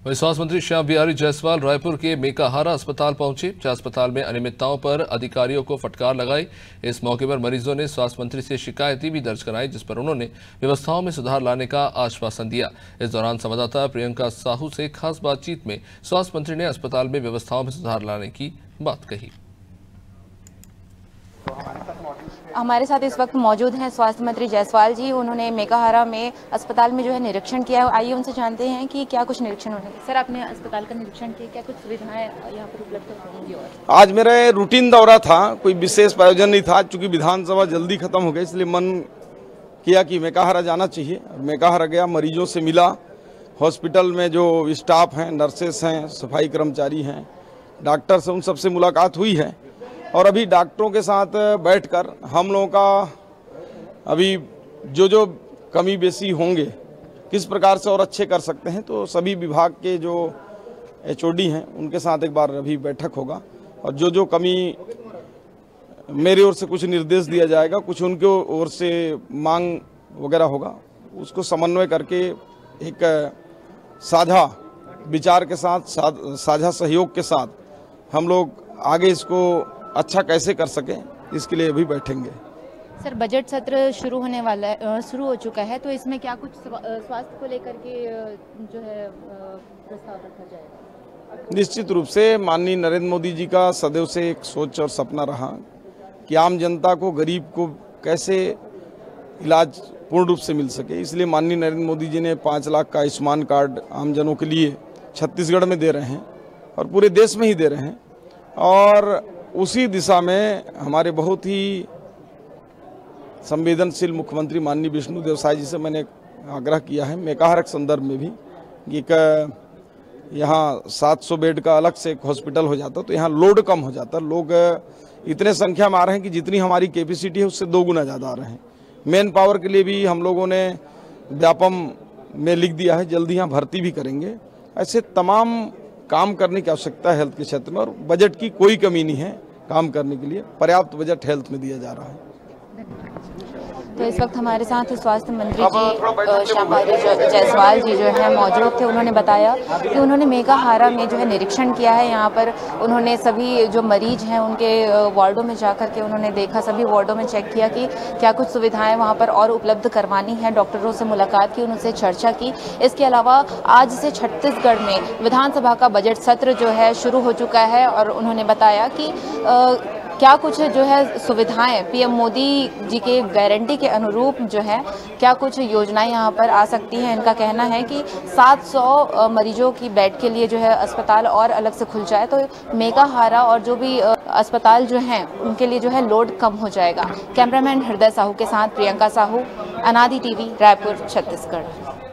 वहीं स्वास्थ्य मंत्री श्याम बिहारी जायसवाल रायपुर के मेकाहारा अस्पताल पहुंचे, जहां अस्पताल में अनियमितताओं पर अधिकारियों को फटकार लगाई। इस मौके पर मरीजों ने स्वास्थ्य मंत्री से शिकायतें भी दर्ज कराई, जिस पर उन्होंने व्यवस्थाओं में सुधार लाने का आश्वासन दिया। इस दौरान संवाददाता प्रियंका साहू से खास बातचीत में स्वास्थ्य मंत्री ने अस्पताल में व्यवस्थाओं में सुधार लाने की बात कही। हमारे साथ इस वक्त मौजूद हैं स्वास्थ्य मंत्री जायसवाल जी। उन्होंने मेकाहारा में अस्पताल में जो है निरीक्षण किया है। आइए उनसे जानते हैं कि क्या कुछ निरीक्षण होने। सर, आपने अस्पताल का निरीक्षण किया, क्या कुछ सुविधाएं यहाँ पर उपलब्ध होंगी? आज मेरा रूटीन दौरा था, कोई विशेष प्रयोजन नहीं था। चूंकि विधानसभा जल्दी खत्म हो गई, इसलिए मन किया कि मेकाहारा जाना चाहिए। मेकाहारा गया, मरीजों से मिला। हॉस्पिटल में जो स्टाफ हैं, नर्सेस हैं, सफाई कर्मचारी हैं, डॉक्टर्स हैं, उन सबसे मुलाकात हुई है। और अभी डॉक्टरों के साथ बैठकर हम लोगों का अभी जो कमी बेसी होंगे, किस प्रकार से और अच्छे कर सकते हैं, तो सभी विभाग के जो HOD हैं उनके साथ एक बार अभी बैठक होगा। और जो कमी मेरी ओर से कुछ निर्देश दिया जाएगा, कुछ उनके ओर से मांग वगैरह होगा, उसको समन्वय करके एक साझा विचार के साथ, साझा सहयोग के साथ हम लोग आगे इसको अच्छा कैसे कर सकें, इसके लिए भी बैठेंगे। सर, बजट सत्र शुरू होने वाला है, शुरू हो चुका है, तो इसमें क्या कुछ स्वास्थ्य को लेकर के जो है प्रस्ताव रखा जाएगा? निश्चित रूप से माननीय नरेंद्र मोदी जी का सदैव से एक सोच और सपना रहा कि आम जनता को, गरीब को कैसे इलाज पूर्ण रूप से मिल सके। इसलिए माननीय नरेंद्र मोदी जी ने 5 लाख का आयुष्मान कार्ड आमजनों के लिए छत्तीसगढ़ में दे रहे हैं और पूरे देश में ही दे रहे हैं। और उसी दिशा में हमारे बहुत ही संवेदनशील मुख्यमंत्री माननीय विष्णुदेव साय जी से मैंने आग्रह किया है, मेकाहारा के संदर्भ में भी, कि यहाँ 700 बेड का अलग से एक हॉस्पिटल हो जाता तो यहाँ लोड कम हो जाता। लोग इतने संख्या में आ रहे हैं कि जितनी हमारी कैपेसिटी है उससे 2 गुना ज़्यादा आ रहे हैं। मैन पावर के लिए भी हम लोगों ने व्यापम में लिख दिया है, जल्दी यहाँ भर्ती भी करेंगे। ऐसे तमाम काम करने की आवश्यकता है हेल्थ के क्षेत्र में, और बजट की कोई कमी नहीं है। काम करने के लिए पर्याप्त बजट हेल्थ में दिया जा रहा है। तो इस वक्त हमारे साथ स्वास्थ्य मंत्री जी श्याम बिहारी जायसवाल जी जो है मौजूद थे। उन्होंने बताया कि उन्होंने मेकाहारा में जो है निरीक्षण किया है। यहाँ पर उन्होंने सभी जो मरीज हैं उनके वार्डों में जाकर के उन्होंने देखा, सभी वार्डों में चेक किया कि क्या कुछ सुविधाएं वहाँ पर और उपलब्ध करवानी है। डॉक्टरों से मुलाकात की, उनसे चर्चा की। इसके अलावा आज से छत्तीसगढ़ में विधानसभा का बजट सत्र जो है शुरू हो चुका है, और उन्होंने बताया कि क्या कुछ जो है सुविधाएं PM मोदी जी के गारंटी के अनुरूप जो है क्या कुछ योजनाएं यहाँ पर आ सकती हैं। इनका कहना है कि 700 मरीजों की बेड के लिए जो है अस्पताल और अलग से खुल जाए तो मेकाहारा और जो भी अस्पताल जो हैं उनके लिए जो है लोड कम हो जाएगा। कैमरामैन हृदय साहू के साथ प्रियंका साहू, अनादि TV, रायपुर, छत्तीसगढ़।